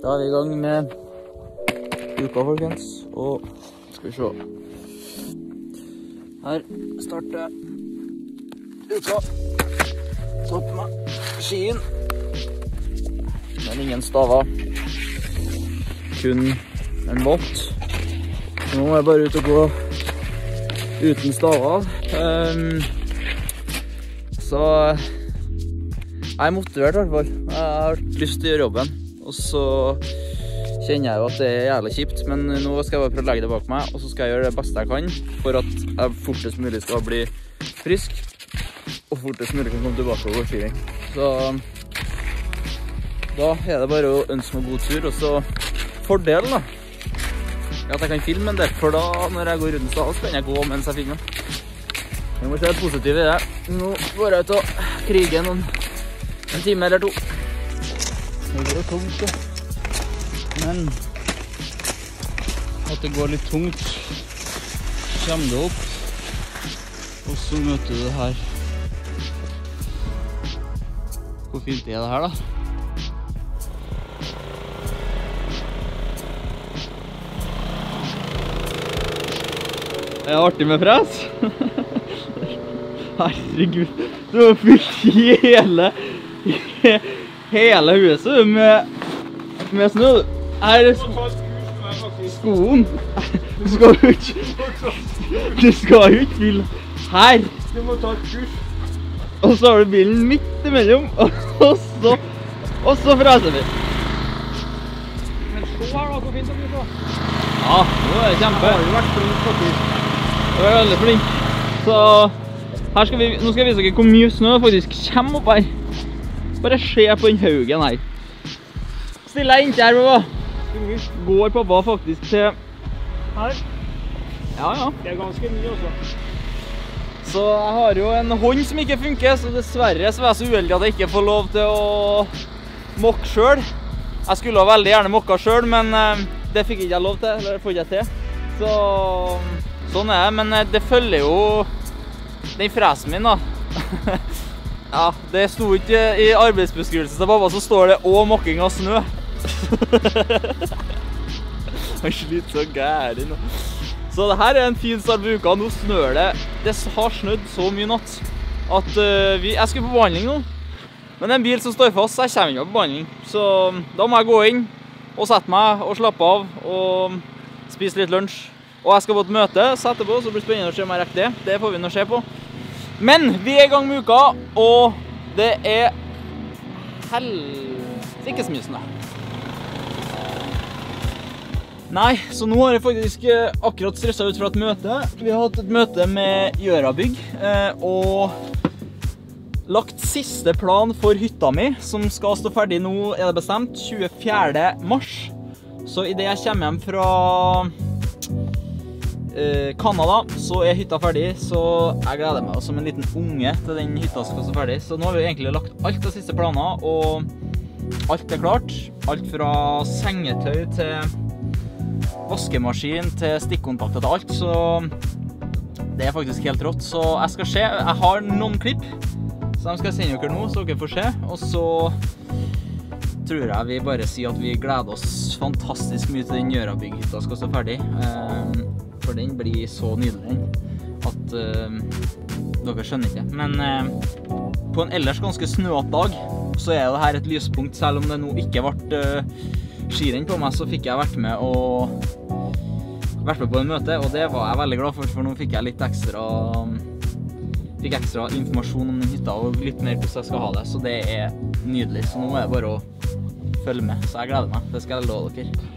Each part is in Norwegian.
Da er vi i gang med uka, folkens, og skal vi se. Her starter uka. Ta på meg skien. Men ingen staver. Kun en båt. Nå er jeg bare ute og gå uten staver. Så jeg er motivert i hvert fall. Jeg har lyst til å gjøre jobben. Og så kjenner jeg jo at det er jævlig kjipt, men nå skal jeg bare prøve å legge det bak meg, og så skal jeg gjøre det beste jeg kan for at jeg fortest mulig skal bli frisk, og fortest mulig kan komme tilbake og gå skiring. Så da er det bare å ønske meg god tur, og så fordelen da, er at jeg kan filme en del, for da når jeg går rundt stad, så kan jeg gå mens jeg filmer. Jeg må se det positive i det. Nå går jeg ut og kriger en time eller to. Det går tungt da. Men at det går litt tungt, kommer det opp, og så møter du det her. Hvor fint er det her da? Det er artig med fres. Herregud, du har fylt hele huset med snø. Her er skoen. Du skal jo ikke fylle her. Du må ta et kurs. Og så har du bilen midt imellom, og så freser vi. Men så her da, hvor fint det blir så. Ja, nå er det kjempe. Jeg har jo vært flink faktisk. Du er veldig flink. Så her skal nå skal jeg vise dere hvor mye snø faktisk kommer opp her. Bare se på den haugen her. Stille deg inntil her, pappa. Går pappa faktisk til Her? Ja. Det er ganske mye også. Så jeg har jo en hånd som ikke funker, så dessverre så er jeg så uheldig at jeg ikke får lov til å mokke selv. Jeg skulle veldig gjerne mokka selv, men det fikk ikke jeg lov til, eller får ikke jeg til. Så sånn er det, men det følger jo den fresen min da. Ja, det sto ikke i arbeidsbeskrivelsen til pappa, så står det «og mokking av snø». Han sliter så gærlig nå. Så det her er en fin start på uka. Nå snør det. Det har snødd så mye natt at jeg skal på behandling nå. Men det er en bil som står fast, så jeg kommer ikke på behandling. Så da må jeg gå inn og sette meg og slappe av og spise litt lunsj. Og jeg skal på et møte så etterpå, så blir det spennende å se om jeg rekker det. Det får vi nå se på. Men vi er i gang med uka, og det er ikke så mye snø. Nei, så nå har jeg faktisk akkurat stresset ut fra et møte. Vi har hatt et møte med Gjørabygg, og lagt siste plan for hytta mi, som skal stå ferdig nå, er det bestemt, 24. mars. Så i det jeg kommer hjem fra Kanada, så er hytta ferdig, så jeg gleder meg som en liten unge til den hytta skal stå ferdig. Så nå har vi egentlig lagt alt av siste planer, og alt er klart. Alt fra sengetøy til vaskemaskin til stikkontakter til alt, så det er faktisk helt rått. Så jeg skal se, jeg har noen klipp, så de skal jeg sende dere nå, så dere får se. Og så tror jeg vi bare sier at vi gleder oss fantastisk mye til den Gjørabygg-hytta skal stå ferdig. For den blir så nydelig at dere skjønner ikke. Men på en ellers ganske snøete dag, så er det her et lyspunkt. Selv om det nå ikke ble skirenn på meg, så fikk jeg vært med på en møte, og det var jeg veldig glad for nå fikk jeg litt ekstra informasjon om den hytta, og litt mer hvordan jeg skal ha det, så det er nydelig. Så nå er det bare å følge med, så jeg gleder meg. Det skal jeg love dere.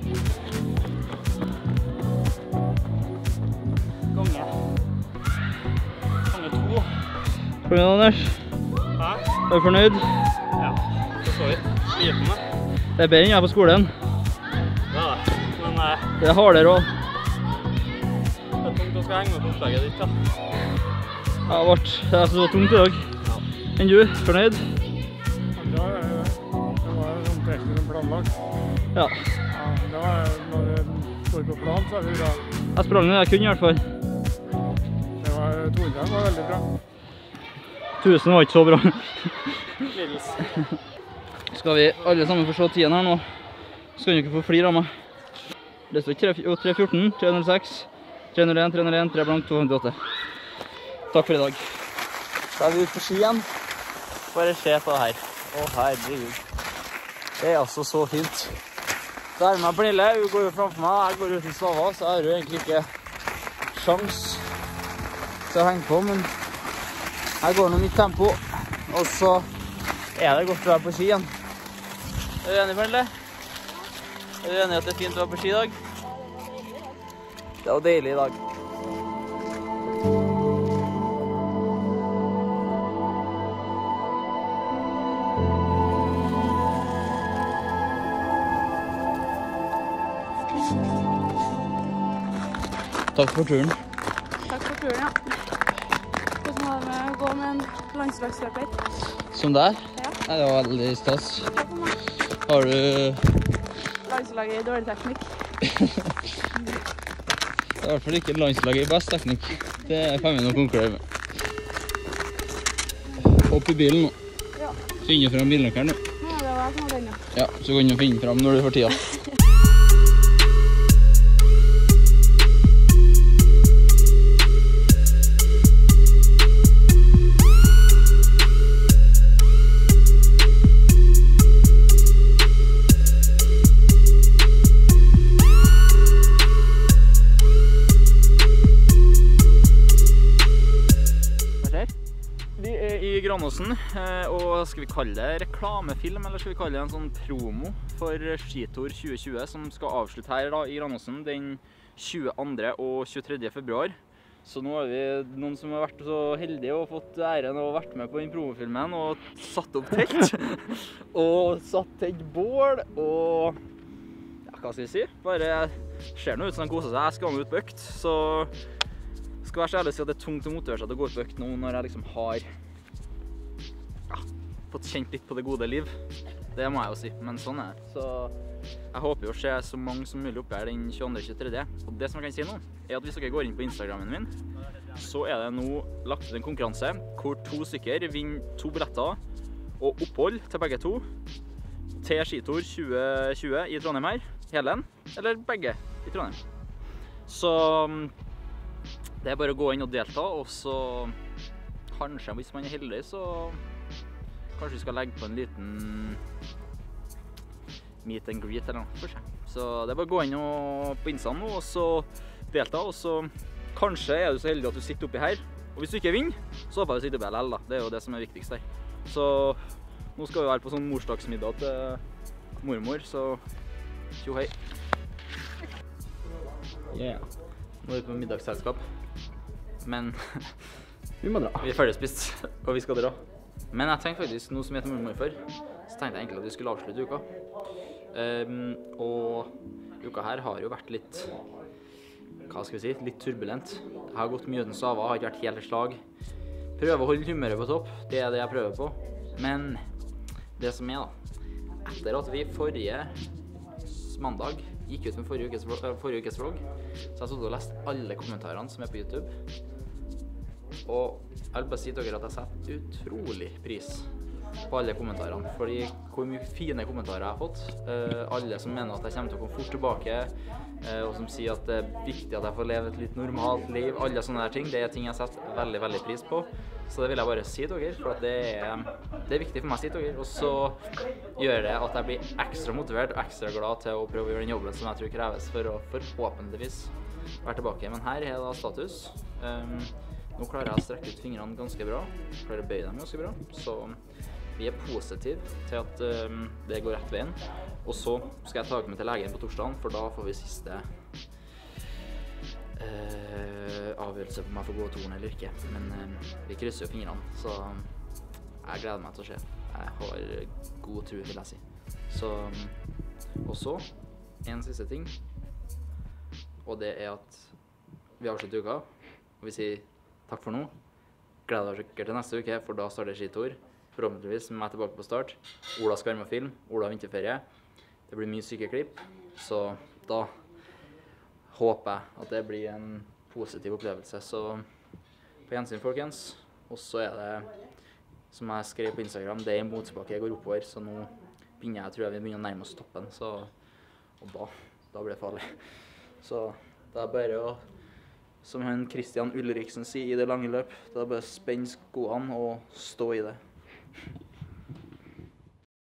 Gange 2. Fornøyd, Anders? Hæ? Er du fornøyd? Ja, det så vidt. Sliten meg. Det er bedre enn jeg er på skolen. Det er det, men det er hardere også. det er tungt å skal henge med på opplegget ditt, da. Ja, det er så tungt i dag. Ja. Enn du, fornøyd? Det var jo omtrent som planlagt. Ja. Ja, det var når det står på plan, så er det bra. Jeg sprang det jeg kunne i hvert fall. Det var 200 var veldig bra. 1000 var ikke så bra. Lidels. Skal vi alle sammen få se tiden her nå, Skal du ikke få flir av meg. Det står 314, 306, 301, 301, 3 blank, 258. Takk for i dag. Da er vi ute på ski igjen. Bare se på det her. Å, herregud. Det er altså så fint. Der med Pernille, hun går jo framfor meg. Jeg går uten staver, så jeg har jo egentlig ikke sjans til å henge på, men jeg går nå mitt tempo, og så er det godt å være på ski igjen. Er du enig, Pernille? Er du enig at det er fint å være på ski i dag? Det er jo deilig i dag. Takk for turen. Takk for turen, ja. Hvordan var det med å gå med en landslagsløper? Som der? Ja. Nei, det var veldig stas. Takk for meg. Har du... Landslaget i dårlig teknikk. Det er i hvert fall ikke landslaget i best teknikk. Det kan vi nok konkurrere med. Opp i bilen nå. Ja. Finne frem bilnøkkelen nå. Ja, det var jeg som hadde den, ja. Ja, så kan du finne frem når du får tida. Vi er i Granåsen, og skal vi kalle det reklamefilm, eller skal vi kalle det en sånn promo for Skitur 2020, som skal avslutte her da, i Granåsen den 22. og 23. februar. Så nå er vi noen som har vært så heldige og fått æren og vært med på den promofilmen og satt opp telt, og satt et bål, og ja, hva skal vi si? Bare ser noe ut som de koser seg. Jeg skal nå ut på økt, så skal være så ærlig å si at det er tungt å motivere seg til å gå ut på økt nå når jeg liksom har fått kjent litt på det gode liv. Det må jeg jo si, men sånn er det. Så jeg håper jo å se så mange som mulig oppe her den 22.-23. Og det som jeg kan si nå, er at hvis dere går inn på Instagrammen min, så er det nå lagt ut en konkurranse hvor 2 stykker vinner 2 billetter og opphold til begge to til Skitur 2020 i Trondheim her, hele den, eller begge i Trondheim. Så det er bare å gå inn og delta, og så kanskje, hvis man er heldig, så kanskje vi skal legge på en liten meet and greet eller noe, for seg. Så det er bare å gå inn på Instaen nå, og så delta, og så kanskje er du så heldig at du sitter oppi her. Og hvis du ikke vinner, så håper jeg du sitter oppi her likevel da. Det er jo det som er viktigst her. Så nå skal vi være på sånn morsdagsmiddag til mormor, så tjo hei. Yeah. Nå er vi på middagsselskap. Men vi må dra. Vi er ferdig spist, og vi skal dra. Men jeg tenkte faktisk, nå som jeg heter mormor før, så tenkte jeg egentlig at vi skulle avslutte uka. Og uka her har jo vært litt, hva skal vi si, litt turbulent. Jeg har gått mye uten staver, har ikke vært helt i slag. Prøver å holde humøret på topp, det er det jeg prøver på. Men det som er da, etter at vi forrige mandag gikk ut med forrige ukes vlogg, så jeg og lest alle kommentarene som er på YouTube. Og jeg vil bare si til dere at jeg setter utrolig pris på alle kommentarene, fordi hvor mye fine kommentarer jeg har fått. Alle som mener at jeg kommer til å komme fort tilbake, og som sier at det er viktig at jeg får leve et litt normalt liv. Alle sånne der ting, det er ting jeg setter veldig, veldig pris på. Så det vil jeg bare si til dere, for at det er viktig for meg å si til dere. Og så gjør det at jeg blir ekstra motivert og ekstra glad til å prøve å gjøre den jobben som jeg tror kreves for å forhåpentligvis være tilbake. Men her er da status. Nå klarer jeg å strekke ut fingrene ganske bra, klarer å bøye dem ganske bra, så vi er positive til at det går rett veien. Og så skal jeg ta meg til legen på torsdagen, for da får vi siste avgjørelse på om jeg får gå turen eller ikke. Men vi krysser jo fingrene, så jeg gleder meg til å se. Jeg har god tro, vil jeg si. Så, og så, en siste ting, og det er at vi avslutter uka, og vi sier takk for nå. Gleder dere sikkert til neste uke, for da starter Skitur. Forhåpentligvis med meg tilbake på start. Ola skal være med og film. Ola har vinterferie. Det blir mye syke klipp, så da håper jeg at det blir en positiv opplevelse. Så på gjensyn, folkens. Og så er det, som jeg skrev på Instagram, det er en motbakke jeg går oppover, så nå tror jeg vi begynner å nærme oss toppen. Så Og da blir det farlig. Så det er bare å, som han Christian Ulriksen sier i det lange løp, det er bare å spenne skoene og stå i det.